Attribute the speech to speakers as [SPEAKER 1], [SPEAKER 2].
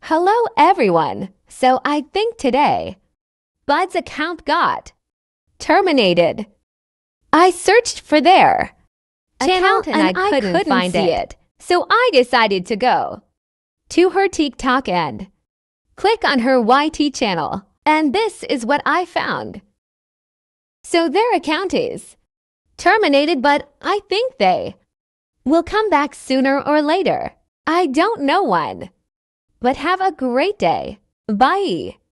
[SPEAKER 1] Hello everyone. So I think today, Bud's account got terminated. I searched for their channel and I couldn't find it. So I decided to go to her TikTok and click on her YT channel. And this is what I found. So their account is terminated, but I think they will come back sooner or later. I don't know when. But have a great day. Bye.